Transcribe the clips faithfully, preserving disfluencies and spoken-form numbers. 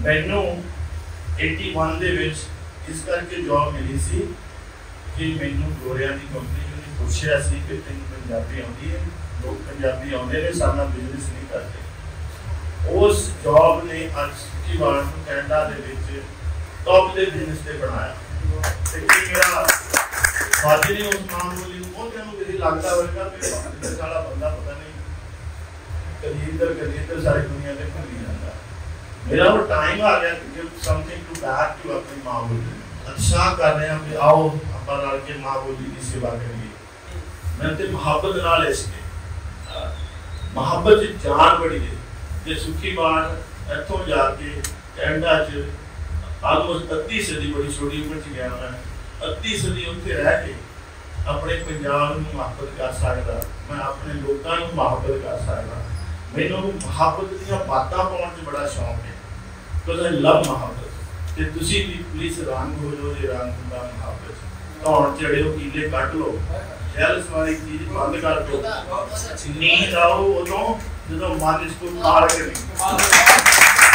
मैनू eighty one दे विच इस करके जॉब मिली सी कि मैनू गोरियां दी कंपनी ने पूछा सी कि तेन पंजाबी आउंदी है, लोग पंजाबी आउंदे ने, साडा बिजनेस नहीं करते। उस जॉब ने अज सुखीवाड़ नूं कैनेडा दे विच टॉप दे बिजनेस ते बनाया। ते मेरा फादर ने उस मां बोली वो तेनों किसी लगता होगा कि बिजनेस वाला बंदा पता नहीं कभी इधर कभी इधर सारी दुनिया से भुली जाता। मेरा वो टाइम आ गया कि give something to back to अपनी माँ बोली। अच्छा कर रहे हैं कि आओ आप रल के माँ बोली की सेवा करिए। मैं तो मुहब्बत नाल इसके मुहब्बत जान बड़ी है। जे सुखीवाड़ इत्थों जाके कैनेडा च आलमोस्ट अद्धी सदी, बड़ी छोटी उम्र च गया मैं, अद्धी सदी उत्थे रह के अपने पंजाब नूं मुहब्बत कर सकदा, मैं अपने लोगों नूं मुहब्बत कर सकदा। मैनूं मुहब्बत दीयां बातां पाउण च बड़ा शौक है, बिकॉज आई लव मुहब्बत। ते तुसीं भी प्लीज रंग हो जो जे रंग हुंदा मुहब्बत, धौण चढ़े हो कीले कट लो, जैलस वाली चीज बंद कर दो, नींद आओ उदों जदों मन इसको फाड़ के नहीं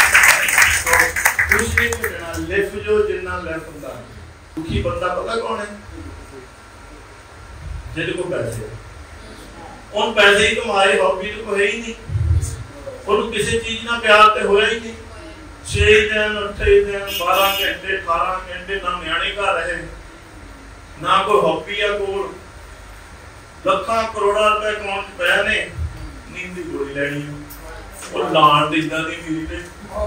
कुछ नहीं करना। लिफ जो जिन्ना लिफ हुंदा। दुखी बंदा पता कौन है? जिहदे को पैसे, उन पैसे ही कमाए, हॉबी तो कोई ही नहीं, उन्होंने किसी चीज ना प्यार तो होया ही नहीं। छे दिन अठे दिन बारह घंटे अठारह घंटे ना न्याणे घर रहे, ना कोई हॉबी या कोल, लखा करोड़ा रुपए अकाउंट च पए ने, नींद की गोली लैनी और लाण दी इदां दी मेरी ने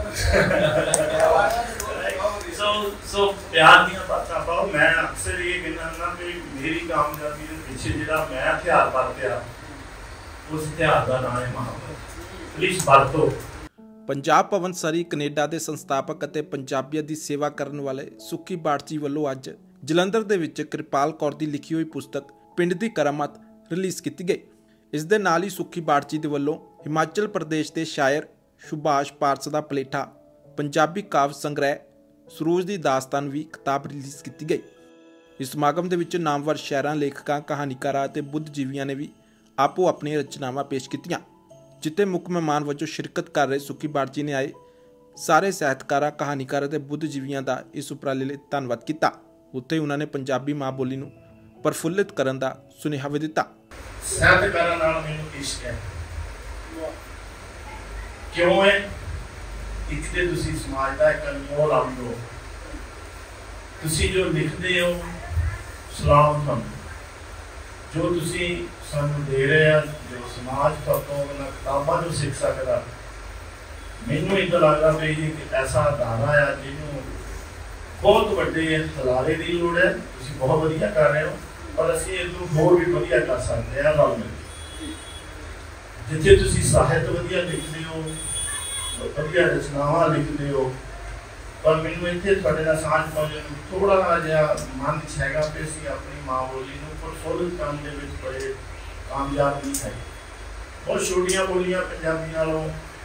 सो सो प्यार दी बातां पाओ। मैं अक्सर ये कहना ना कि मेरी कामयाबी दे पीछे जिहड़ा मैं हथियार वरतिया उस हथियार दा नाम है मुहब्बत। प्लीज वरतो। पंजाब भवन सरी कनेडा के संस्थापक ਅਤੇ ਪੰਜਾਬੀਅਤ ਦੀ सेवा करने वाले सुखीवाड़ जी ਵੱਲੋਂ ਅੱਜ ਜਲੰਧਰ ਦੇ ਵਿੱਚ ਕਿਰਪਾਲ ਕੌਰ ਦੀ ਲਿਖੀ ਹੋਈ ਪੁਸਤਕ ਪਿੰਡ ਦੀ ਕਰਾਮਾਤ ਰਿਲੀਜ਼ ਕੀਤੀ ਗਈ। ਇਸ ਦੇ ਨਾਲ ਹੀ ਸੁਖੀਵਾੜ ਜੀ ਦੇ ਵੱਲੋਂ ਹਿਮਾਚਲ ਪ੍ਰਦੇਸ਼ ਦੇ ਸ਼ਾਇਰ ਸੁਭਾਸ਼ ਪਾਰਸ ਦਾ ਪਲੇਠਾ ਪੰਜਾਬੀ ਕਾਵਿ ਸੰਗ੍ਰਹਿ ਸਰੋਜ ਦੀ ਦਾਸਤਾਨ ਵੀ ਕਿਤਾਬ ਰਿਲੀਜ਼ ਕੀਤੀ ਗਈ। ਇਸ ਸਮਾਗਮ ਦੇ ਵਿੱਚ ਨਾਮਵਰ ਸ਼ਾਇਰਾਂ, ਲੇਖਕਾਂ, ਕਹਾਣੀਕਾਰਾਂ ਅਤੇ ਬੁੱਧਜੀਵੀਆਂ ਨੇ ਵੀ ਆਪੋ ਆਪਣੀਆਂ ਰਚਨਾਵਾਂ ਪੇਸ਼ ਕੀਤੀਆਂ। जिते मुख मेहमान वजों शिरकत कर रहे सुखीवाड़ जी ने आए सारे ਸਾਹਿਤਕਾਰਾਂ, कहानीकारां ते बुद्धजीवियों का इस उपराले लिए धन्नवाद किया। उत्थे उन्होंने पंजाबी माँ बोली नूं प्रफुल्लित करने का सुनेहा भी दिता। ਸਾਹਿਤਕਾਰਾਂ नाल मैनूं इश्क है, क्यों है? एक ते तुसीं समाज दा इक अनमोल अंग हो, तुसीं जो लिखदे हो सलाम तुहानूं, जो तुसीं सानूं दे रहे हैं, जो समाज तो किताबों जो सीख सकता। मैनूं इदां लगदा भी कि ऐसा अदारा है जिन्हों बहुत वड्डे हलारे की लोड़ है। तुसीं बहुत वधिया कर रहे हो, पर असीं इहनूं होर भी वधिया कर सकते हैं रल मिल के। जिथे तुसीं साहित्य वधिया लिखदे हो, वधिया रचनावां लिखदे हो, पर मैनूं इत्थे तुहाडे नाल सांझ पाउण नूं थोड़ा जिहा मन च हैगा कि असीं अपनी माँ बोली नूं प्रफुल्लित करन दे विच बड़े कामयाब नहीं है। बहुत छोटियां बोलियां पंजाबी नालों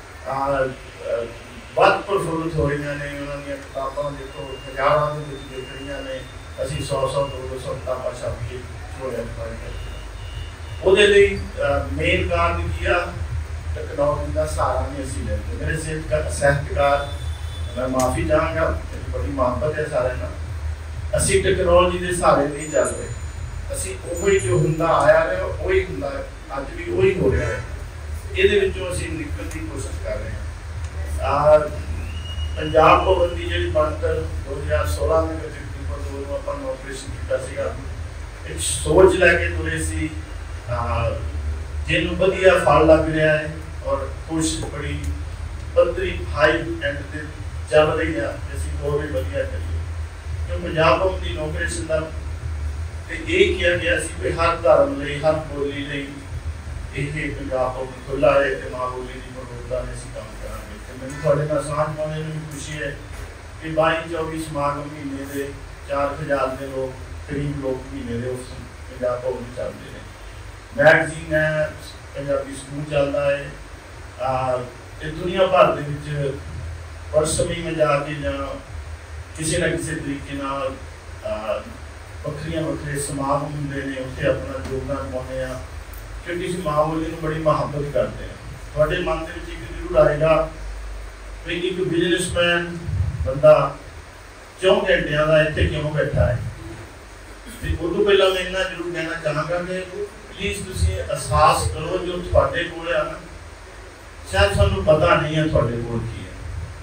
वध प्रफुल्लित हो रही ने, उन्होंने किताबां देखो हज़ारां दे विच लिख रही ने, असीं सौ सौ दो दो सौ किताबां छप के छोड़िया पाई। ਉਹਦੇ ਲਈ मेन कारण की आ टेक्नोलॉजी का सहारा नहीं असीं लैंदे। मेरे ਸਾਹਿਤਕਾਰ मैं माफ़ी चाहांगा, बड़ी मुहब्बत है सारे नाल, असीं टेक्नोलॉजी के सहारे नहीं चल रहे। असीं ओही जो हुंदा आया है वही हुंदा अज भी वही हो रहा है। इहदे विचों असीं निकलण की कोशिश कर रहे हैं। पंजाब भवन की जिहड़ी बनतर दो हज़ार सोलह में अक्तूबर दो नूं आपां इनॉग्रेशन कीता सीगा, एक सोच लैके तुरे सी जिन्हों वधिया फल लग रहा है और कुछ बड़ी पद्धरी हाई एंड ते चल रही है। असीं होर भी वधिया करिए, क्यों पंजाब भवन की इनॉग्रेशन का ये किया गया सी कि हर धर्म लई, हर बोली लई ये पंजाब भवन खुला है ते माँ बोली की मरबूता ने असीं काम करांगे। ते मैनूं तुहाडे नाल सांझ पाउणे नूं खुशी है कि बाई चौबी समागम महीने के चार हज़ार के लोग करीब लोग महीने के उस पंजाब भवन चलते हैं। मैगजीन है, पंजाबी स्कूल चलता है, दुनिया भर दे विच परसमी में जाके जां किसी न किसी तरीके नाल वक्रियां वक्रे समागम होंदे ने, उत्थे अपना योगदान पाउने आ, क्योंकि इस माँ बोली नूं बड़ी मुहब्बत करते हैं। तुहाडे मन दे विच इक जरूर आएगा कि एक बिजनेसमैन बंदा चौं घंटिया का इतने क्यों बैठा है। उदू पहला मैं इन्ना जरूर कहना चाहूँगा कि प्लीज़ तुसी एहसास करो जो थोड़े कोल है ना, शायद सानू पता नहीं है थोड़े कोल की है।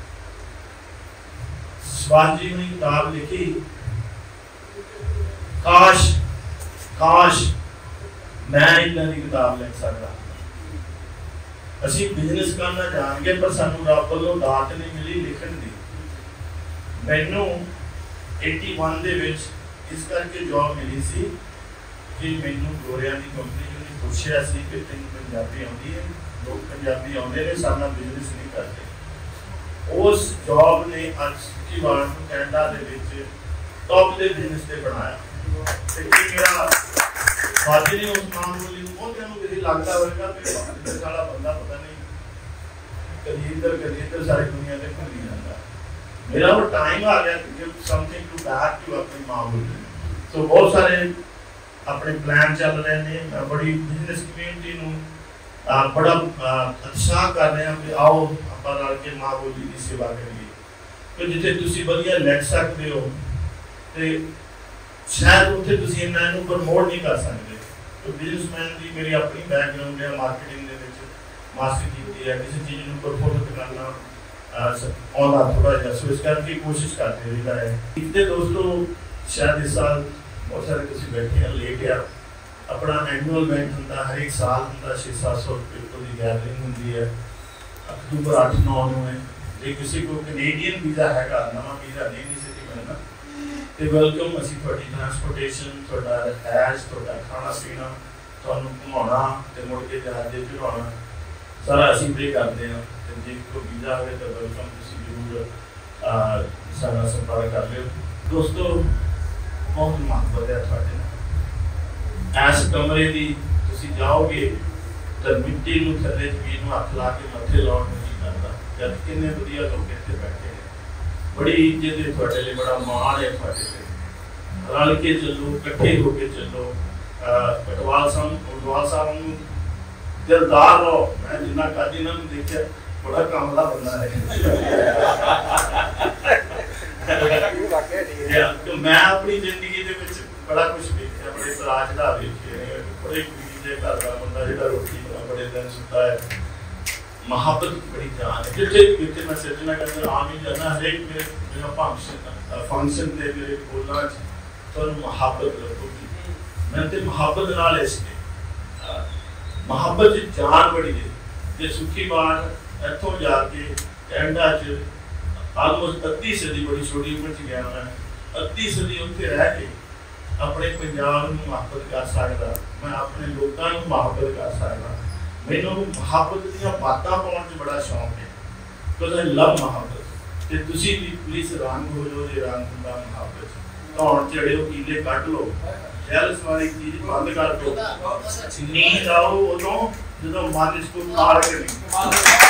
शिवाजी ने किताब लिखी, काश काश मैं इन्ना की किताब लिख सकता। असी बिजनेस करना जान गए पर सानू रब वालों दात नहीं मिली लिखण दी। मैनू इक्यासी दे विच इस करके जॉब मिली सी कि मैनू गोरिया की कंपनी ने पूछा सी कि तेन पंजाबी आती है, लोग पंजाबी आते हैं सारा बिजनेस नहीं करते। उस जॉब ने अज सुखी बाढ़ को कैनेडा दे विच टॉप के बिजनेस से बनाया। मेरा साथी ने उस नाम बोली कभी लगता होगा कि सारा बंदा पता नहीं कभी इधर कभी इधर सारी दुनिया से भूल जाता। मेरा वो टाइम आ गया कि give something to back to अपनी माँ बोली। तो बहुत सारे अपने प्लान चल रहे हैं। मैं बड़ी बिजनेस कम्यूनिटी नूं बड़ा उत्साह कर रहे हैं कि आओ आप रल के माँ बोली की सेवा करिए। तो जिथे तुसी वधिया लिख सकते हो तो शायद उत्थे तुसी इन्ना इनू प्रमोट नहीं कर सकते। तो बिजनेसमैन की मेरी अपनी बैकग्राउंड है, मार्केटिंग दे विच मास्टर की है, किसी चीज़ को प्रफुल्लित करना आना थोड़ा जहा, सो इस करके कोशिश करते रहिदा है। इतने दोस्तों शायद इस साल बहुत सारे तुसी बैठे हैं लेट आ अपना एनुअल इवेंट होंदा हर एक साल होंदा छे सत्त सौ पीपल की गैदरिंग होंदी है। अक्तूबर अठ नौ नूं है। जे किसी को कैनेडियन वीज़ा हैगा, नवा वीज़ा नहीं नहीं सी मिलना तो वेलकम। असीं तुहाडी ट्रांसपोर्टेशन, तुहाडा रहائش, तुहाडा खाना पीना, तुहानूं घुमाउणा ते मुड़ के जहाज़ ते चढ़ाउणा सारा असीं पे करते हैं। तो जे कोई वीज़ा आए तो वेलकम, तुसीं जरूर साडा संपर्क कर लियो। दोस्तों बहुत मोहब्बत है तुहाडे नाल। इस कमरे की तुसीं जाओगे तो मिट्टी नूं थल्ले जमीन नूं हत्थ ला के मत्थे लाउण नूं नहीं करदा। जद किन्ने वधिया लोग इत्थे बैठे हैं, बड़ी इज्जत है तुहाडे लई, बड़ा मान है तुहाडे लई। रल के चलो, इकट्ठे होके चलो। पटवाल साहब पटवाल साहब नूं दिलदार रहो। मैं जिन्ना कद इन्हां नूं देखिया बड़ा कामला बंदा है। तो मैं अपनी जिंदगी दे विच बड़ा कुछ देखिया, बड़े तराज दा देखिए, बड़े गरीब दे घर दा बंदा जिहड़ा रोटी बड़े दिन सुता है। मोहब्बत बड़ी जान है। जिथे जिथे मैं सिरजना के अंदर आम ही जाना, हरेक मेरे मेरा फंक्शन फंक्शन से मेरे बोलना तो मोहब्बत लगोगी। मैं तो मोहब्बत नाल इसके मोहब्बत जान बड़ी है। जे सुखी बाढ़ इतों जाके कैनेडा च आलमोस्ट अद्धी सदी, बड़ी छोटी उम्र च गया मैं, अद्धी सदी उत्थे रह के अपने पंजाब नूं मोहब्बत कर सकदा, मैं अपने लोगों नूं मोहब्बत कर सकदा। मैनूं मोहब्बत दीयां बातां पाउण च बड़ा शौक है, बिकॉज आई लव मोहब्बत। ते तुसीं भी प्लीज रंग हो जो जे रंग हुंदा मोहब्बत। धौण चढ़िओ कीले कढ लो, जैलस वाली चीज बंद कर दो। नींद आओ उदों जदों मन च कोई खाल के नहीं।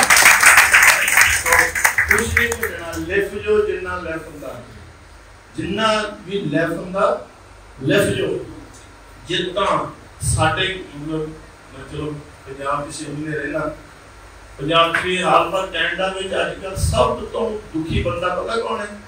कुछ नहीं भुलना, लिफ जो जिन्ना लिफ हुंदा, जिन्ना भी लिफ हुंदा लिफ जो। जिद्दां साडे मतलब चलो पंजाब की सिम ने रहना, पंजाब की हाल पर कैनेडा में अजकल सब तो दुखी बंदा पता कौन है?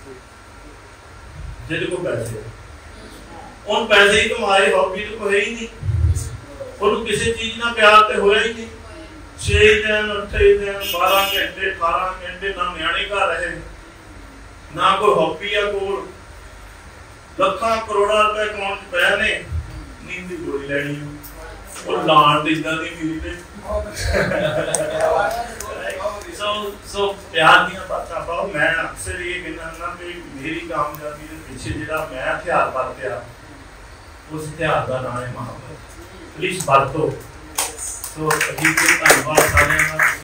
जिहदे को पैसे, उन पैसे ही कमाए, हॉबी तो कोई ही नहीं, उन्होंने किसी चीज ना प्यार तो होया ही नहीं। छे दिन अठे दिन बारह घंटे अठारह घंटे ना न्याणे घर रहे, ना कोई हॉबी या कोल, लखा करोड़ा रुपए अकाउंट पे ने, नींद की गोली लैनी और लाण दी इदां दी मिली ने। सो सो प्यार दी बातां पाओ। मैं अक्सर ये कहना ना कि मेरी कामयाबी के पीछे जिहड़ा मैं हथियार वरतिया, उस हथियार का नाम है मोहब्बत। प्लीज वरतो। सो अजीब धन्यवाद सारिਆਂ ਦਾ।